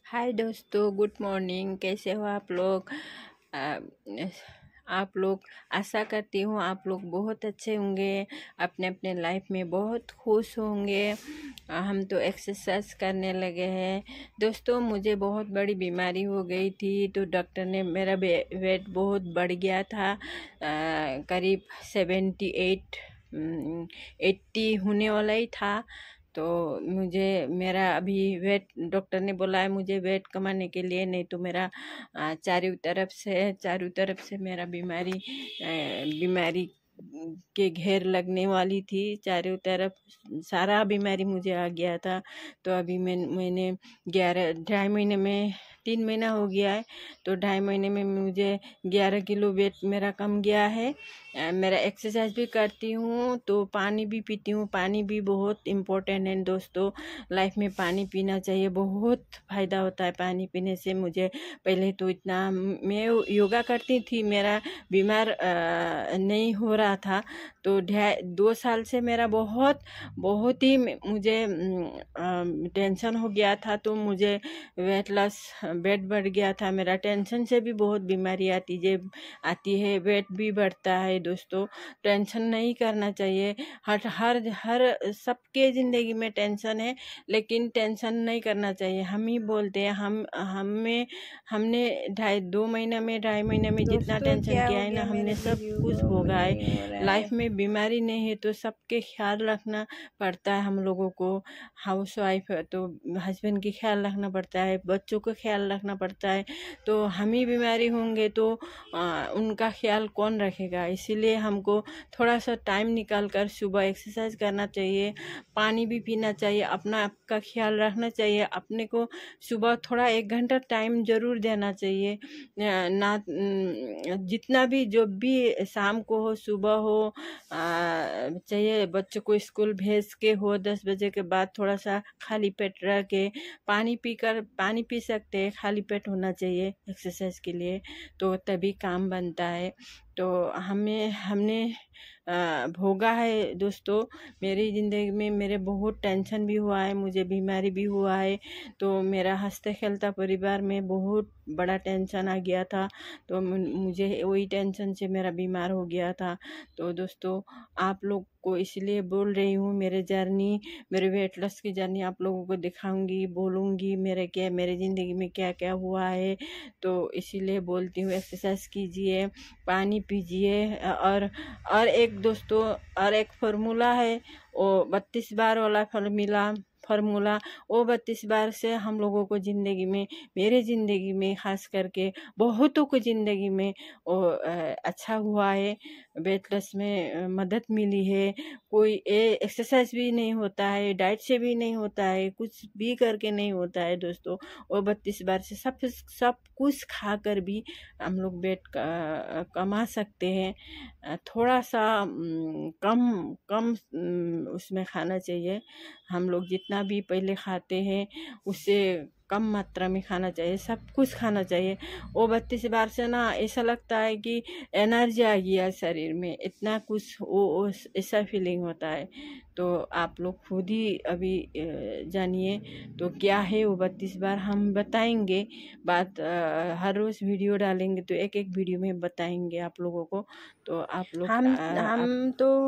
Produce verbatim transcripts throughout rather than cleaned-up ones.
हाय दोस्तों, good morning. कैसे हो आप लोग? आ, आप लोग आशा करती हूँ आप लोग बहुत अच्छे होंगे, अपने अपने लाइफ में बहुत खुश होंगे। आ, हम तो एक्सरसाइज करने लगे हैं दोस्तों। मुझे बहुत बड़ी बीमारी हो गई थी, तो डॉक्टर ने मेरा वेट बहुत बढ़ गया था। आ, करीब सेवेंटी एट एट्टी होने वाला ही था। तो मुझे मेरा अभी वेट, डॉक्टर ने बोला है मुझे वेट कमाने के लिए, नहीं तो मेरा आ, चारों तरफ से चारों तरफ से मेरा बीमारी बीमारी के घेर लगने वाली थी। चारों तरफ सारा बीमारी मुझे आ गया था। तो अभी मैं मैंने ग्यारह ढाई महीने में तीन महीना हो गया है, तो ढाई महीने में मुझे ग्यारह किलो वेट मेरा कम गया है। मेरा एक्सरसाइज भी करती हूँ, तो पानी भी पीती हूँ। पानी भी बहुत इम्पोर्टेंट है दोस्तों, लाइफ में पानी पीना चाहिए, बहुत फ़ायदा होता है पानी पीने से। मुझे पहले तो इतना, मैं योगा करती थी, मेरा बीमार नहीं हो रहा था, तो ढाई दो साल से मेरा बहुत बहुत ही मुझे टेंशन हो गया था। तो मुझे वेट लॉस वेट बढ़ गया था मेरा। टेंशन से भी बहुत बीमारी आती है आती है वेट भी बढ़ता है दोस्तों। टेंशन नहीं करना चाहिए। हर हर हर सबके ज़िंदगी में टेंशन है, लेकिन टेंशन नहीं करना चाहिए। हम ही बोलते हैं, हम हमें हमने ढाई दो महीने में ढाई महीने में जितना टेंशन किया है ना, हमने सब कुछ भोगा है। लाइफ में बीमारी नहीं है तो सबके ख्याल रखना पड़ता है हम लोगों को। हाउस वाइफ है तो हस्बैंड की ख्याल रखना पड़ता है, बच्चों का ख्याल रखना पड़ता है। तो हम ही बीमारी होंगे तो आ, उनका ख्याल कौन रखेगा? इसीलिए हमको थोड़ा सा टाइम निकाल कर सुबह एक्सरसाइज करना चाहिए, पानी भी पीना चाहिए, अपना आपका ख्याल रखना चाहिए। अपने को सुबह थोड़ा एक घंटा टाइम ज़रूर देना चाहिए। ना जितना भी, जो भी शाम को हो सुबह हो, आ, चाहिए बच्चों को स्कूल भेज के हो, दस बजे के बाद थोड़ा सा खाली पेट रह के पानी पीकर पानी पी सकते हैं। खाली पेट होना चाहिए एक्सरसाइज के लिए, तो तभी काम बनता है। तो हमें हमने आ, भोगा है दोस्तों। मेरी ज़िंदगी में मेरे बहुत टेंशन भी हुआ है, मुझे बीमारी भी हुआ है। तो मेरा हंसते खेलता परिवार में बहुत बड़ा टेंशन आ गया था, तो मुझे वही टेंशन से मेरा बीमार हो गया था। तो दोस्तों, आप लोग को इसलिए बोल रही हूँ, मेरे जर्नी मेरे वेट लॉस की जर्नी आप लोगों को दिखाऊंगी, बोलूँगी मेरे क्या मेरे ज़िंदगी में क्या क्या हुआ है। तो इसीलिए बोलती हूँ, एक्सरसाइज कीजिए, पानी पीजिए। और और एक दोस्तों, और एक फार्मूला है, वो बत्तीस बार वाला फार्मूला फार्मूला वो बत्तीस बार से हम लोगों को ज़िंदगी में, मेरे ज़िंदगी में खास करके बहुतों को ज़िंदगी में वो अच्छा हुआ है। वेट लॉस में मदद मिली है। कोई एक्सरसाइज भी नहीं होता है, डाइट से भी नहीं होता है, कुछ भी करके नहीं होता है दोस्तों। वो बत्तीस बार से सब सब कुछ खा कर भी हम लोग वेट कमा सकते हैं। थोड़ा सा कम कम उसमें खाना चाहिए। हम लोग जितना भी पहले खाते हैं उससे कम मात्रा में खाना चाहिए, सब कुछ खाना चाहिए। वो बत्तीस बार से ना ऐसा लगता है कि एनर्जी आ गया शरीर में, इतना कुछ वो ऐसा फीलिंग होता है। तो आप लोग खुद ही अभी जानिए तो क्या है वो बत्तीस बार, हम बताएंगे बात। हर रोज़ वीडियो डालेंगे तो एक एक वीडियो में बताएंगे आप लोगों को। तो आप लोग हम आ, हम आप, तो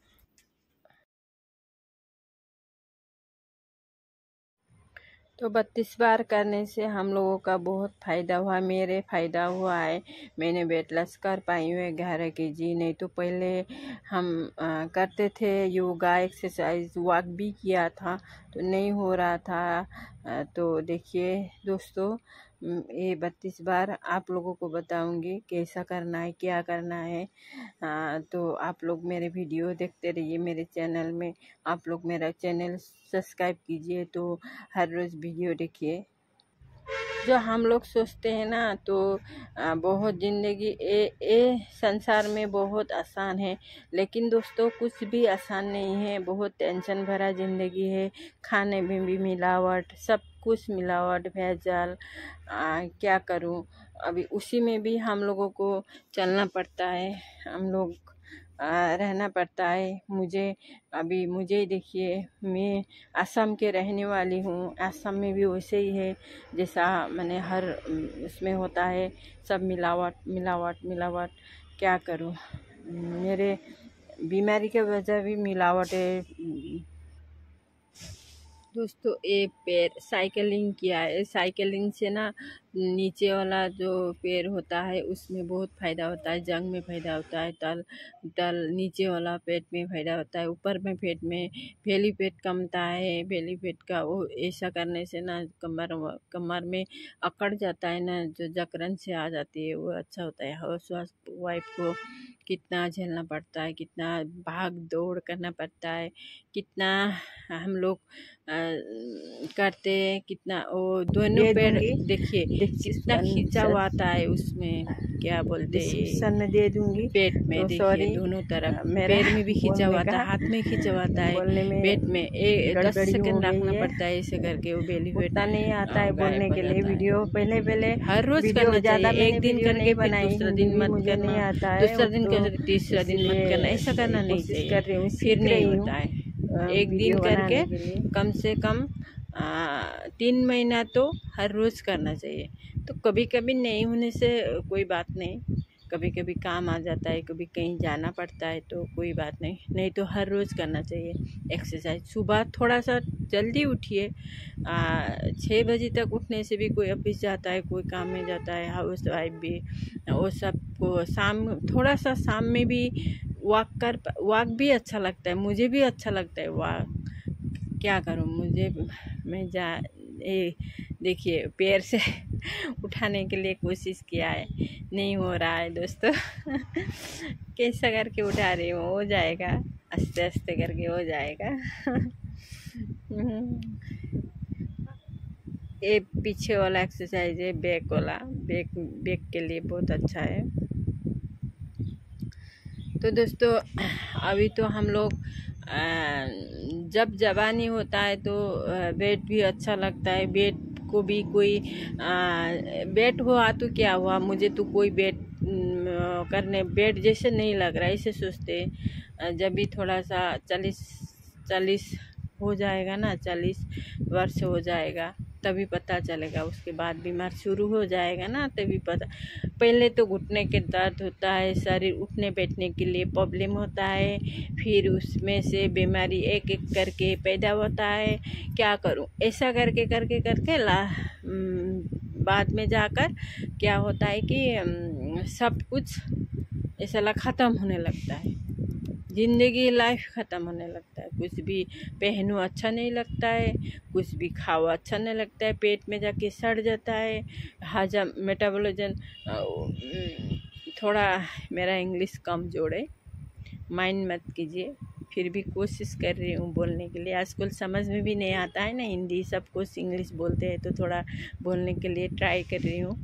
तो बत्तीस बार करने से हम लोगों का बहुत फ़ायदा हुआ, मेरे फ़ायदा हुआ है। मैंने वेट लॉस कर पाई हूँ ग्यारह के जी। नहीं तो पहले हम आ, करते थे योगा, एक्सरसाइज, वॉक भी किया था, तो नहीं हो रहा था। आ, तो देखिए दोस्तों, ये बत्तीस बार आप लोगों को बताऊंगी कैसा करना है, क्या करना है। आ, तो आप लोग मेरे वीडियो देखते रहिए मेरे चैनल में। आप लोग मेरा चैनल सब्सक्राइब कीजिए, तो हर रोज़ वीडियो देखिए। जो हम लोग सोचते हैं ना, तो बहुत ज़िंदगी ए ए संसार में बहुत आसान है, लेकिन दोस्तों कुछ भी आसान नहीं है। बहुत टेंशन भरा ज़िंदगी है। खाने में भी मिलावट, सब कुछ मिलावट, भेजाल। क्या करूं, अभी उसी में भी हम लोगों को चलना पड़ता है। हम लोग आ, रहना पड़ता है मुझे। अभी मुझे देखिए, मैं असम के रहने वाली हूँ। असम में भी वैसे ही है जैसा मैंने हर उसमें होता है, सब मिलावट मिलावट मिलावट। क्या करूँ, मेरे बीमारी की वजह भी मिलावट है। दोस्तों ये पैर साइकिलिंग किया है, साइकिलिंग से ना नीचे वाला जो पैर होता है उसमें बहुत फ़ायदा होता है, जंग में फ़ायदा होता है, तल तल नीचे वाला पेट में फ़ायदा होता है, ऊपर में पेट में बेली फैट कमता है। बेली फैट का वो ऐसा करने से ना कमर कमर में अकड़ जाता है ना, जो जकड़न से आ जाती है वो अच्छा होता है। हाउस वाइफ को कितना झेलना पड़ता है, कितना भाग दौड़ करना पड़ता है, कितना हम लोग करते हैं, कितना वो दोनों पैर देखिए कितना खींचा हुआ आता है उसमें, क्या बोलते हैं में दे दूंगी पेट में। तो देखिए दोनों तरफ पैर में भी खींचा हुआ था, हाथ में खींचा हुआ था, पेट में एक दस सेकंड रखना पड़ता है ऐसे करके वो बेली फैट नहीं आता है बोलने के लिए। वीडियो पहले पहले हर रोज करना चाहिए, एक दिन करके फिर दूसरा दिन मत करना, दूसरा दिन करके तीसरा दिन मत करना, ऐसा करना नहीं चाहिए, फिर नहीं होता है। एक दिन करके कम से कम आ, तीन महीना तो हर रोज़ करना चाहिए। तो कभी कभी नहीं होने से कोई बात नहीं, कभी कभी काम आ जाता है, कभी कहीं जाना पड़ता है तो कोई बात नहीं, नहीं तो हर रोज़ करना चाहिए एक्सरसाइज। सुबह थोड़ा सा जल्दी उठिए, छः बजे तक उठने से भी कोई ऑफिस जाता है, कोई काम में जाता है, हाउस वाइफ भी, वो सबको शाम थोड़ा सा शाम में भी वॉक कर वॉक भी अच्छा लगता है, मुझे भी अच्छा लगता है वॉक। क्या करूँ, मुझे मैं जा ए देखिए पैर से उठाने के लिए कोशिश किया है, नहीं हो रहा है दोस्तों। कैसा करके उठा रही हूँ, हो जाएगा, आस्ते आस्ते करके हो जाएगा। ये पीछे वाला एक्सरसाइज है, बैक वाला, बैक बैक के लिए बहुत अच्छा है। तो दोस्तों अभी तो हम लोग जब जवानी होता है तो वेट भी अच्छा लगता है, वेट को भी कोई वेट हुआ तो क्या हुआ, मुझे तो कोई वेट करने वेट जैसे नहीं लग रहा है, ऐसे सोचते। जब भी थोड़ा सा चालीस चालीस हो जाएगा ना, चालीस वर्ष हो जाएगा तभी पता चलेगा, उसके बाद बीमार शुरू हो जाएगा ना तभी पता। पहले तो घुटने के दर्द होता है, शरीर उठने बैठने के लिए प्रॉब्लम होता है, फिर उसमें से बीमारी एक एक करके पैदा होता है। क्या करूं, ऐसा करके करके करके ला बाद में जाकर क्या होता है कि सब कुछ ऐसा ख़त्म होने लगता है, ज़िंदगी लाइफ ख़त्म होने लगता है। कुछ भी पहनो अच्छा नहीं लगता है, कुछ भी खाओ अच्छा नहीं लगता है, पेट में जाके सड़ जाता है, हजम मेटाबॉलिज्म। थोड़ा मेरा इंग्लिश कमज़ोर है, माइंड मत कीजिए, फिर भी कोशिश कर रही हूँ बोलने के लिए। आजकल समझ में भी नहीं आता है ना हिंदी, सब कुछ इंग्लिश बोलते हैं, तो थोड़ा बोलने के लिए ट्राई कर रही हूँ।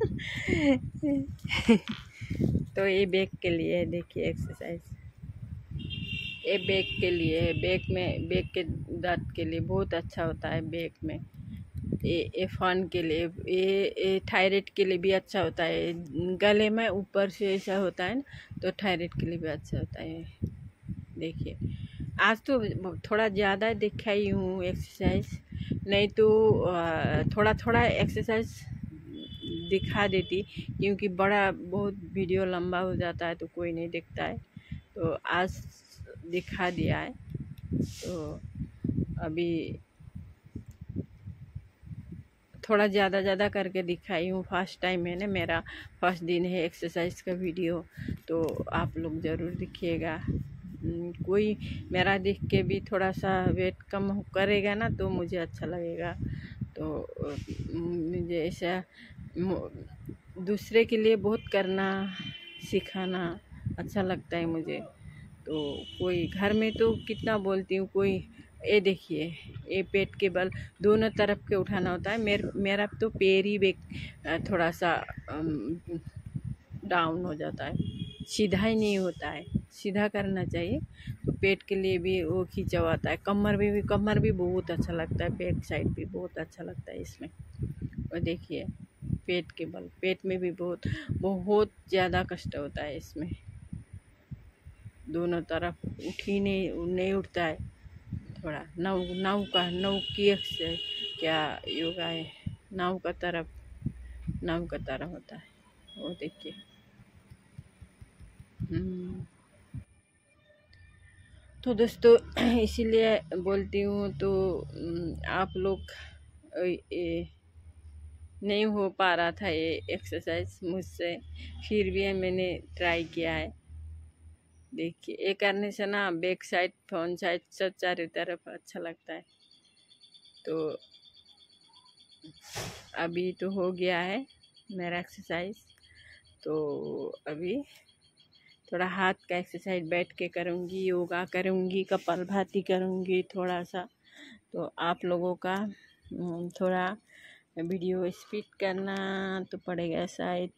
तो ये बैक के लिए है, देखिए एक्सरसाइज, ये बैक के लिए है, बैक में बैक के दर्द के लिए बहुत अच्छा होता है बैक में। ये ये फन के लिए, ये थायराइड के लिए भी अच्छा होता है, गले में ऊपर से ऐसा होता है ना, तो थायराइड के लिए भी अच्छा होता है। देखिए आज तो थोड़ा ज़्यादा दिखाई हूँ एक्सरसाइज, नहीं तो थोड़ा थोड़ा एक्सरसाइज दिखा देती, क्योंकि बड़ा बहुत वीडियो लंबा हो जाता है तो कोई नहीं देखता है, तो आज दिखा दिया है। तो अभी थोड़ा ज़्यादा ज़्यादा करके दिखाई हूँ, फर्स्ट टाइम है ना, मेरा फर्स्ट दिन है एक्सरसाइज का वीडियो, तो आप लोग ज़रूर देखिएगा। कोई मेरा देख के भी थोड़ा सा वेट कम करेगा ना तो मुझे अच्छा लगेगा। तो मुझे ऐसा दूसरे के लिए बहुत करना सिखाना अच्छा लगता है मुझे। तो कोई घर में तो कितना बोलती हूँ, कोई ये देखिए ये पेट के बल दोनों तरफ के उठाना होता है। मेर मेरा तो पैर ही बेक थोड़ा सा डाउन हो जाता है, सीधा ही नहीं होता है, सीधा करना चाहिए। तो पेट के लिए भी वो खींचा हुआ आता है, कमर में भी कमर भी बहुत अच्छा लगता है, बैक साइड भी बहुत अच्छा लगता है इसमें। और देखिए पेट के बल, पेट में भी बहुत बहुत ज़्यादा कष्ट होता है इसमें। दोनों तरफ उठ ही नहीं नहीं उठता है। थोड़ा नाव नाव का नाव की से क्या योगा है, नाव का तरफ नाव का तरह होता है वो देखिए। हम्म, तो दोस्तों इसीलिए बोलती हूँ, तो आप लोग ये नहीं हो पा रहा था ये एक्सरसाइज मुझसे, फिर भी मैंने ट्राई किया है। देखिए ये करने से ना बैक साइड फ्रंट साइड सब चारों तरफ अच्छा लगता है। तो अभी तो हो गया है मेरा एक्सरसाइज, तो अभी थोड़ा हाथ का एक्सरसाइज बैठ के करूँगी, योगा करूँगी, कपालभाति करूँगी थोड़ा सा। तो आप लोगों का थोड़ा वीडियो स्पीड करना तो पड़ेगा शायद।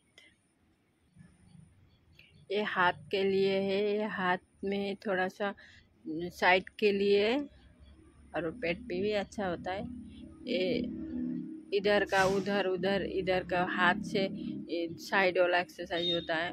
ये हाथ के लिए है, ये हाथ में थोड़ा सा साइड के लिए, और पेट पे भी अच्छा होता है। ये इधर का उधर उधर इधर का हाथ से साइड वाला एक्सरसाइज होता है।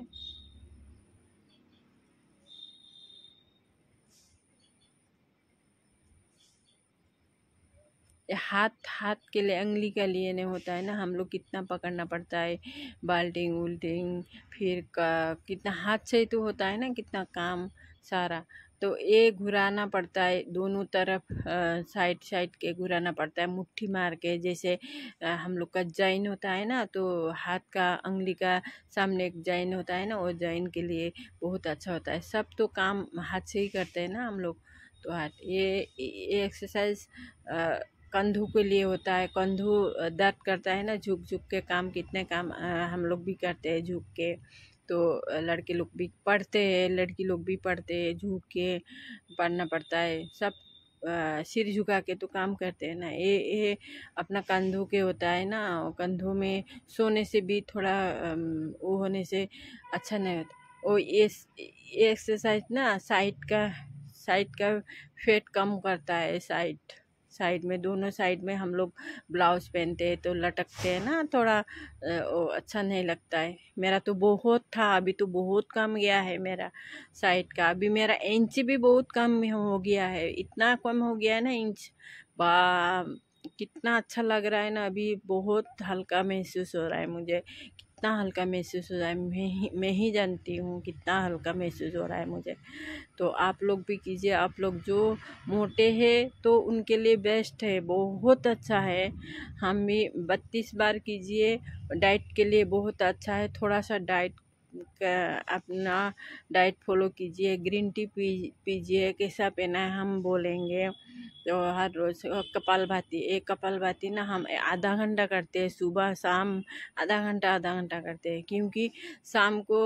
हाथ हाथ के लिए अंगली के लिए नहीं होता है ना, हम लोग कितना पकड़ना पड़ता है, बाल्टिंग उल्टिंग, फिर का कितना हाथ से ही तो होता है ना, कितना काम सारा। तो ये घुराना पड़ता है दोनों तरफ, साइड साइड के घुराना पड़ता है मुट्ठी मार के। जैसे आ, हम लोग का जॉइन होता है ना, तो हाथ का अंगली का सामने एक जॉइन होता है ना, वो जॉइन के लिए बहुत अच्छा होता है। सब तो काम हाथ से ही करते हैं ना हम लोग। तो हाथ ये ये एक्सरसाइज कंधों के लिए होता है। कंधों दर्द करता है ना, झुक झुक के काम, कितने काम हम लोग भी करते हैं झुक के। तो लड़के लोग भी पढ़ते हैं, लड़की लोग भी पढ़ते हैं, झुक के पढ़ना पड़ता है। सब सिर झुका के तो काम करते हैं ना। ये ये अपना कंधों के होता है ना, कंधों में सोने से भी थोड़ा वो होने से अच्छा नहीं होता। और ये ये एक्सरसाइज ना साइड का साइड का फेट कम करता है। साइड साइड में दोनों साइड में हम लोग ब्लाउज पहनते हैं तो लटकते हैं ना, थोड़ा वो अच्छा नहीं लगता है। मेरा तो बहुत था, अभी तो बहुत कम गया है मेरा साइड का। अभी मेरा इंच भी बहुत कम हो गया है, इतना कम हो गया है ना इंच, बा कितना अच्छा लग रहा है ना। अभी बहुत हल्का महसूस हो रहा है मुझे, कितना हल्का महसूस हो रहा है, मैं ही मैं ही जानती हूँ कितना हल्का महसूस हो रहा है मुझे। तो आप लोग भी कीजिए। आप लोग जो मोटे हैं तो उनके लिए बेस्ट है, बहुत अच्छा है। हम भी बत्तीस बार कीजिए, डाइट के लिए बहुत अच्छा है। थोड़ा सा डाइट का अपना डाइट फॉलो कीजिए, ग्रीन टी पी पीजिए। कैसा पीना है हम बोलेंगे। तो हर रोज़ कपालभाति, एक कपालभाति ना हम आधा घंटा करते हैं, सुबह शाम आधा घंटा आधा घंटा करते हैं। क्योंकि शाम को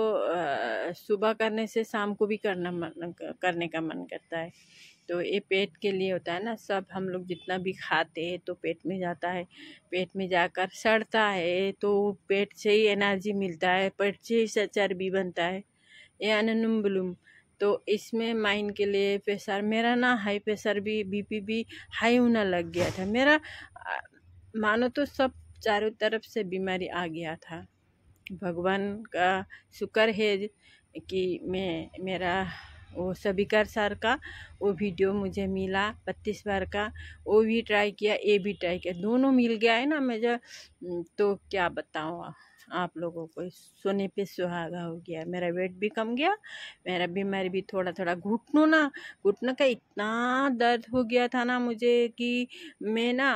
सुबह करने से शाम को भी करना मन करने का मन करता है। तो ये पेट के लिए होता है ना, सब हम लोग जितना भी खाते हैं तो पेट में जाता है, पेट में जाकर सड़ता है, तो पेट से ही एनर्जी मिलता है, पेट से ही चर्बी बनता है, ये अनुलोम विलोम। तो इसमें माइंड के लिए प्रेशर, मेरा ना हाई प्रेशर भी, बीपी भी हाई होना लग गया था मेरा, मानो तो सब चारों तरफ से बीमारी आ गया था। भगवान का शुक्र है कि मैं मेरा वो सबिकर सर का वो वीडियो मुझे मिला बत्तीस बार का, वो भी ट्राई किया, ये भी ट्राई किया, दोनों मिल गया है ना मुझे। तो क्या बताऊँ आप लोगों को, सोने पे सुहागा हो गया। मेरा वेट भी कम गया, मेरा बीमारी भी थोड़ा थोड़ा, घुटनों ना घुटनों का इतना दर्द हो गया था ना मुझे कि मैं ना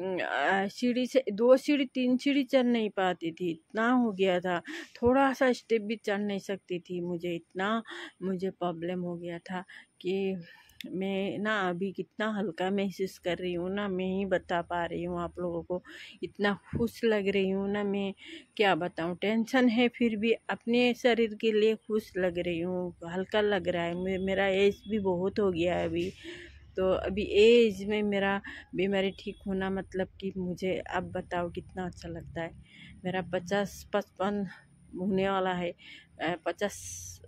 सीढ़ी से दो सीढ़ी तीन सीढ़ी चढ़ नहीं पाती थी, इतना हो गया था। थोड़ा सा स्टेप भी चढ़ नहीं सकती थी, मुझे इतना मुझे प्रॉब्लम हो गया था कि मैं ना अभी कितना हल्का महसूस कर रही हूँ ना, मैं ही बता पा रही हूँ आप लोगों को। इतना खुश लग रही हूँ ना, मैं क्या बताऊँ। टेंशन है फिर भी अपने शरीर के लिए खुश लग रही हूँ, हल्का लग रहा है। मेरा एज भी बहुत हो गया है अभी, तो अभी एज में मेरा बीमारी ठीक होना मतलब कि मुझे अब बताओ कितना अच्छा लगता है। मेरा पचास पचपन होने वाला है, पचास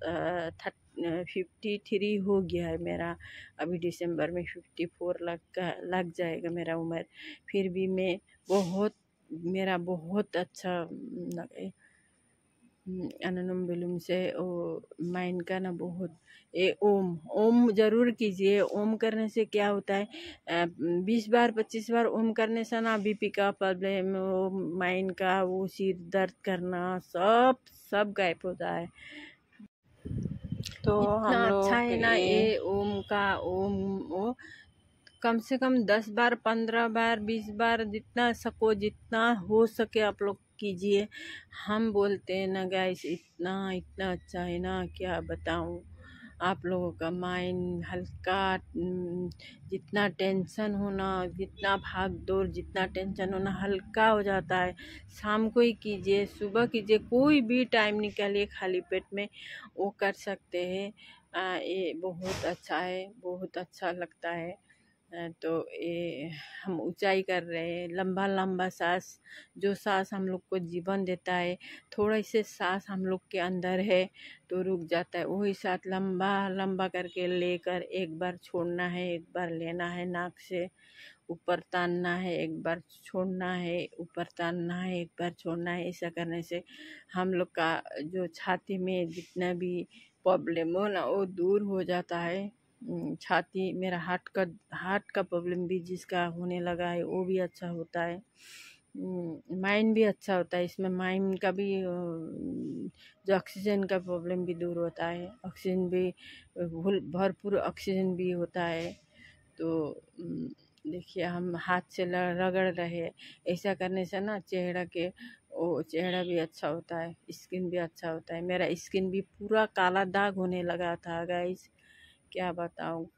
फिफ्टी थ्री हो गया है मेरा। अभी दिसंबर में फिफ्टी फोर लग लग जाएगा मेरा उम्र। फिर भी मैं बहुत मेरा बहुत अच्छा लगे, अनुलोम विलोम से वो माइंड का ना बहुत ए ओम ओम ज़रूर कीजिए। ओम करने से क्या होता है, बीस बार पच्चीस बार ओम करने से ना बीपी का प्रॉब्लम, वो माइंड का वो सिर दर्द करना सब सब गायब होता है। तो इतना हम अच्छा लोग है ना ये ये ओम का। ओम वो कम से कम दस बार पंद्रह बार बीस बार जितना सको जितना हो सके आप लोग कीजिए। हम बोलते हैं ना गाइस, इतना इतना अच्छा है ना क्या बताऊं। आप लोगों का माइंड हल्का, जितना टेंशन होना, जितना भाग दौड़, जितना टेंशन होना हल्का हो जाता है। शाम को ही कीजिए, सुबह कीजिए, कोई भी टाइम निकालिए खाली पेट में वो कर सकते हैं। ये बहुत अच्छा है, बहुत अच्छा लगता है। तो ये हम ऊंचाई कर रहे हैं, लंबा लंबा सांस, जो सांस हम लोग को जीवन देता है। थोड़ा से सांस हम लोग के अंदर है तो रुक जाता है, वही सांस लंबा लंबा करके लेकर एक बार छोड़ना है, एक बार लेना है, नाक से ऊपर तानना है, एक बार छोड़ना है, ऊपर तानना है, एक बार छोड़ना है। ऐसा करने से हम लोग का जो छाती में जितना भी प्रॉब्लम हो ना वो दूर हो जाता है। छाती, मेरा हार्ट का हार्ट का प्रॉब्लम भी जिसका होने लगा है वो भी अच्छा होता है। माइंड भी अच्छा होता है इसमें, माइंड का भी जो ऑक्सीजन का प्रॉब्लम भी दूर होता है, ऑक्सीजन भी भरपूर ऑक्सीजन भी होता है। तो देखिए हम हाथ से रगड़ रहे, ऐसा करने से ना चेहरा के वो चेहरा भी अच्छा होता है, स्किन भी अच्छा होता है। मेरा स्किन भी पूरा काला दाग होने लगा था गाइस, क्या बताऊँ।